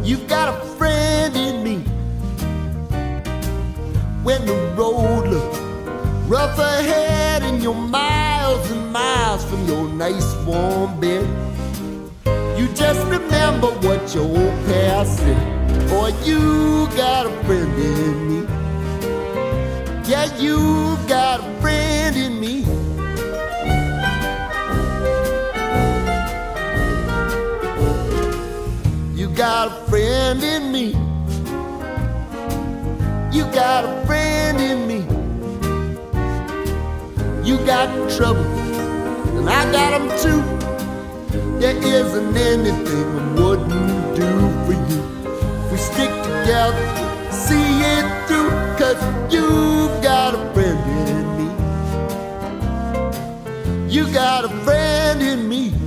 You've got a friend in me. When the road looks rough ahead and you're miles and miles from your nice warm bed, you just remember what your old past said. Boy, you got a friend in me. Yeah, you got a friend in me. You got a friend in me. You got a friend in me. You got trouble, and I got them too. There isn't anything I wouldn't do for you. If we stick together, see it through, 'cause you've got a friend in me. You got a friend in me.